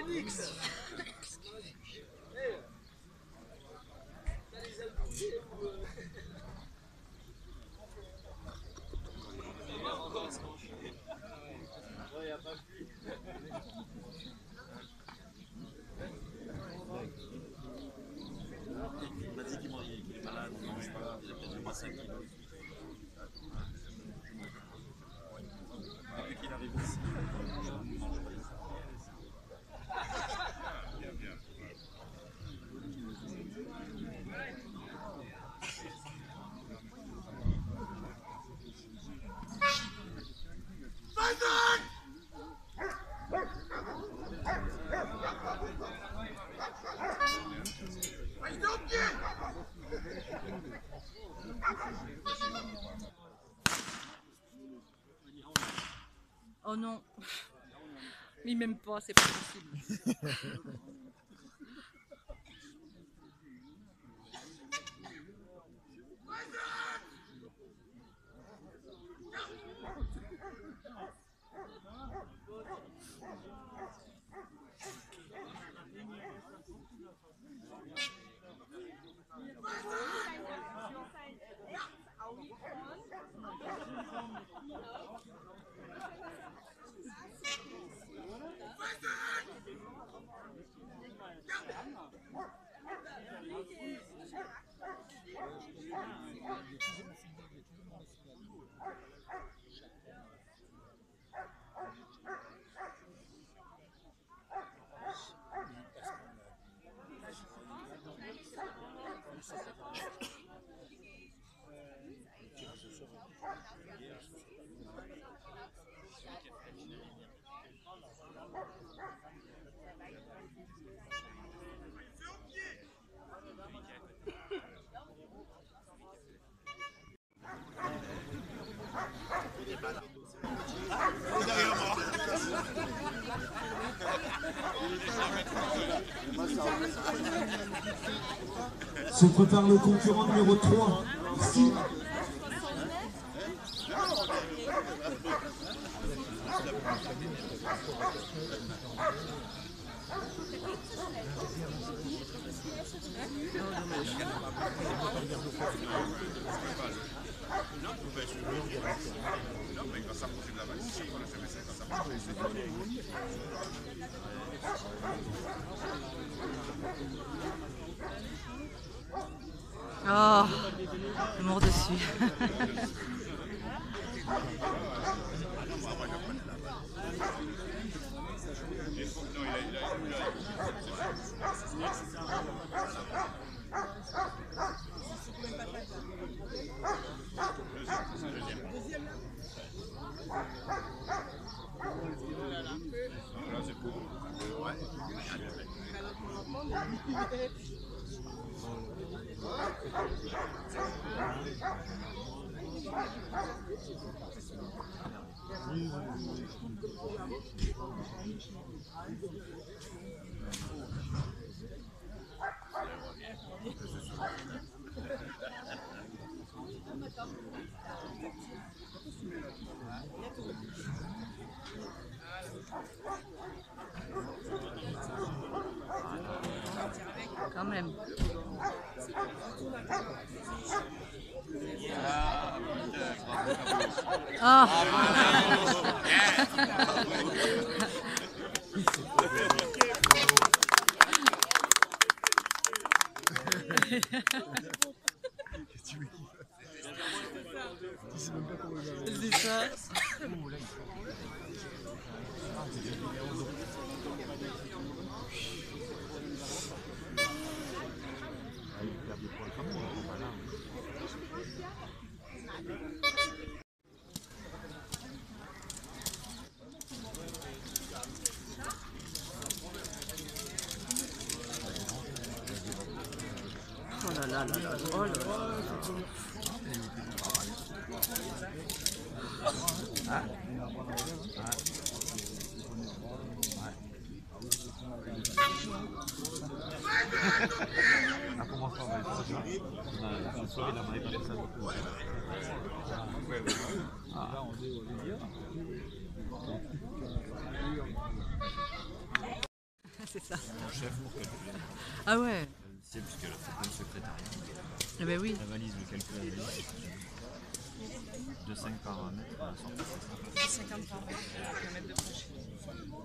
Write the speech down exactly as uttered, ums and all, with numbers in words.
Il m'a dit qu'il est malade, il ne mange pas, il a perdu au moins cinq kilos. Depuis qu'il arrive ici, je ne mange pas. Oh non, mais même pas, c'est pas possible. Se prépare le concurrent numéro trois. Ici. Oh, mort dessus. Quand même. Ah. C'est ça. Oh là là là là, oh là là. Ah. Ah, comment ça, on va être sûr? On a ce soir, il a marqué dans les salles. Ah. Là, on est au c'est ça. Mon chef pour calculer. Ah ouais. C'est puisqu'elle a fait plein de secrétariat. Eh ben oui. La valise, le calcul de la valise. De cinq paramètres à la sortie. cinquante par mètre de franchise.